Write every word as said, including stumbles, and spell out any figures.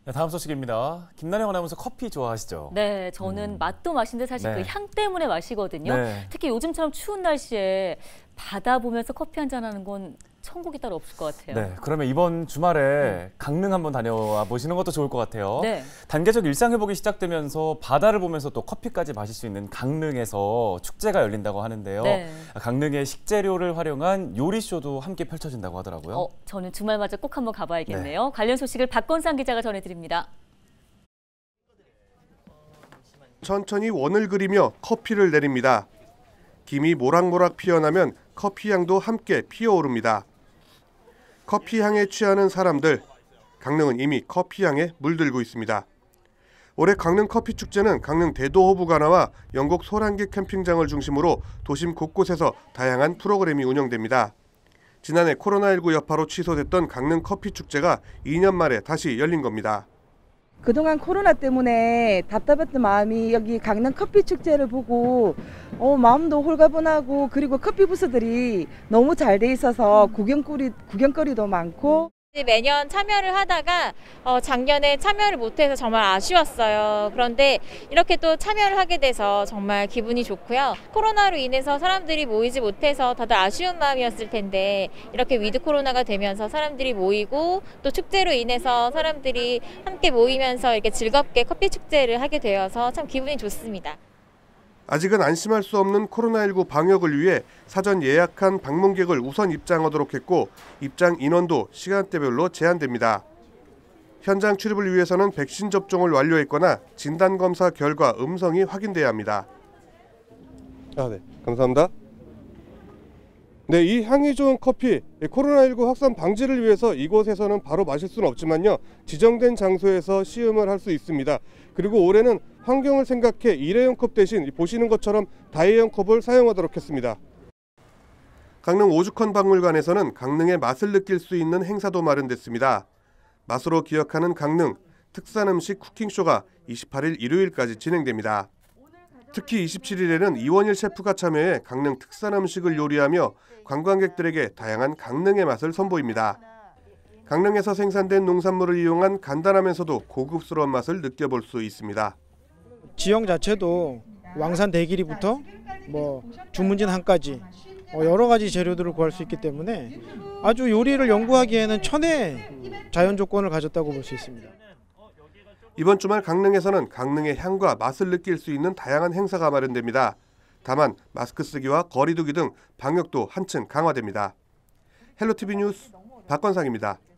네, 다음 소식입니다. 김나영 아나운서 커피 좋아하시죠? 네, 저는 음. 맛도 맛인데 사실 네. 그 향 때문에 마시거든요. 네. 특히 요즘처럼 추운 날씨에 바다 보면서 커피 한잔 하는 건 천국이 따로 없을 것 같아요. 네, 그러면 이번 주말에 음. 강릉 한번 다녀와 보시는 것도 좋을 것 같아요. 네. 단계적 일상회복이 시작되면서 바다를 보면서 또 커피까지 마실 수 있는 강릉에서 축제가 열린다고 하는데요. 네. 강릉의 식재료를 활용한 요리쇼도 함께 펼쳐진다고 하더라고요. 어, 저는 주말마저 꼭 한번 가봐야겠네요. 네. 관련 소식을 박건상 기자가 전해드립니다. 천천히 원을 그리며 커피를 내립니다. 김이 모락모락 피어나면 커피 향도 함께 피어오릅니다. 커피 향에 취하는 사람들, 강릉은 이미 커피 향에 물들고 있습니다. 올해 강릉 커피 축제는 강릉 대도호부관화와 영곡 소란기 캠핑장을 중심으로 도심 곳곳에서 다양한 프로그램이 운영됩니다. 지난해 코로나십구 여파로 취소됐던 강릉 커피 축제가 이 년 만에 다시 열린 겁니다. 그동안 코로나 때문에 답답했던 마음이 여기 강릉 커피 축제를 보고 어, 마음도 홀가분하고, 그리고 커피 부스들이 너무 잘 돼 있어서 구경거리, 구경거리도 많고. 매년 참여를 하다가 어, 작년에 참여를 못해서 정말 아쉬웠어요. 그런데 이렇게 또 참여를 하게 돼서 정말 기분이 좋고요. 코로나로 인해서 사람들이 모이지 못해서 다들 아쉬운 마음이었을 텐데, 이렇게 위드 코로나가 되면서 사람들이 모이고 또 축제로 인해서 사람들이 함께 모이면서 이렇게 즐겁게 커피 축제를 하게 되어서 참 기분이 좋습니다. 아직은 안심할 수 없는 코로나십구 방역을 위해 사전 예약한 방문객을 우선 입장하도록 했고, 입장 인원도 시간대별로 제한됩니다. 현장 출입을 위해서는 백신 접종을 완료했거나 진단검사 결과 음성이 확인돼야 합니다. 아, 네, 감사합니다. 네, 이 향이 좋은 커피, 코로나십구 확산 방지를 위해서 이곳에서는 바로 마실 수는 없지만요, 지정된 장소에서 시음을 할 수 있습니다. 그리고 올해는 환경을 생각해 일회용 컵 대신 보시는 것처럼 다회용 컵을 사용하도록 했습니다. 강릉 오죽헌 박물관에서는 강릉의 맛을 느낄 수 있는 행사도 마련됐습니다. 맛으로 기억하는 강릉 특산 음식 쿠킹쇼가 이십팔 일 일요일까지 진행됩니다. 특히 이십칠 일에는 이원일 셰프가 참여해 강릉 특산 음식을 요리하며 관광객들에게 다양한 강릉의 맛을 선보입니다. 강릉에서 생산된 농산물을 이용한 간단하면서도 고급스러운 맛을 느껴볼 수 있습니다. 지형 자체도 왕산 대길이부터 뭐 주문진 항까지 여러 가지 재료들을 구할 수 있기 때문에 아주 요리를 연구하기에는 천혜의 자연 조건을 가졌다고 볼 수 있습니다. 이번 주말 강릉에서는 강릉의 향과 맛을 느낄 수 있는 다양한 행사가 마련됩니다. 다만 마스크 쓰기와 거리 두기 등 방역도 한층 강화됩니다. 헬로티비 뉴스 박건상입니다.